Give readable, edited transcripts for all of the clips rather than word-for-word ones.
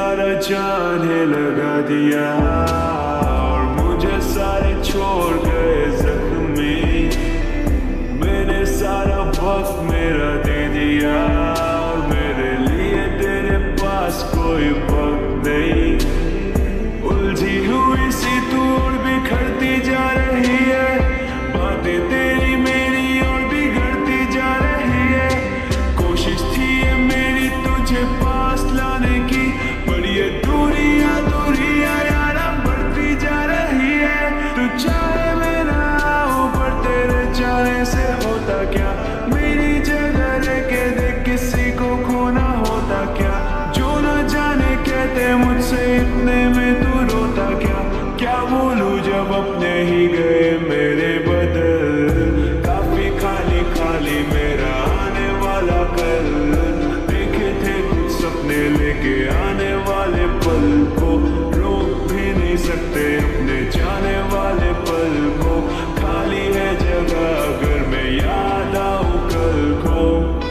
सारा जाने लगा दिया और मुझे सारे छोड़ गए जख्मी। मैंने सारा वक्त मेरा दे दिया और मेरे लिए तेरे पास कोई वक्त नहीं। उलझी हुई सी तू और बिखरती जा रही है, बातें तेरी मेरी और बिगड़ती जा रही है। कोशिश थी ये मेरी तुझे पास लाने की, पर ये दूरियां दूरियां यारा बढ़ती जा रही है। तू चाहे मैं ना आऊं पर तेरे जाने से होता क्या, मेरी जगह रह के देख किसी को खोना होता क्या। जो न जाने कहते मुझसे इतने में तू रोता क्या। क्या बोलूं जब अपने ही गए मेरे बदल, काफी खाली खाली मेरा आने वाला कल। देखे थे कुछ सपने लेके आने वाले पल को, रोक भी नहीं सकते अपने जाने वाले पल को। खाली है जगह अगर मैं याद आऊं कल को।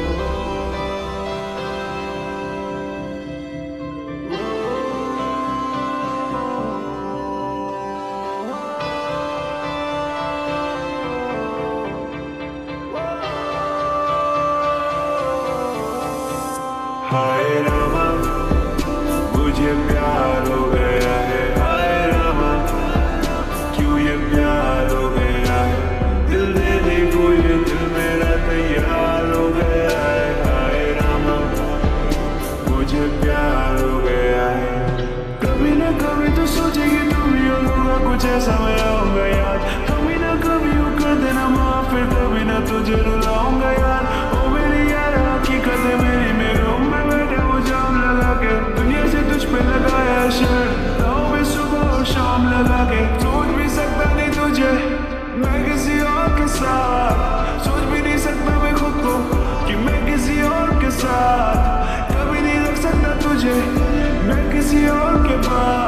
हाय रामा मुझे प्यार हो गया है, हाय रामा क्यों ये प्यार हो गया है। दिल देने को ये दिल मेरा तैयार हो गया है, हाय रामा मुझे प्यार हो गया है। कभी ना कभी तो सोचेगी तू भी होगा कुछ ऐसा मैं आऊंगा यार। कभी ना कभी यूं कर देना माफ, फिर कभी ना तुझे रुलाऊंगा यार। ओ मेरी यार हकीकत है मेरी, मेरे रूम में बैठे वो जाम लगा के, दुनिया से तुझ पे लगाया शर्ट। राहों में सुबह और शाम लगा के, सोच भी सकता नहीं तुझे मैं किसी और के साथ। सोच भी नहीं सकता मैं खुद को कि मैं किसी और के साथ। कभी नहीं रख सकता तुझे मैं किसी और के पास।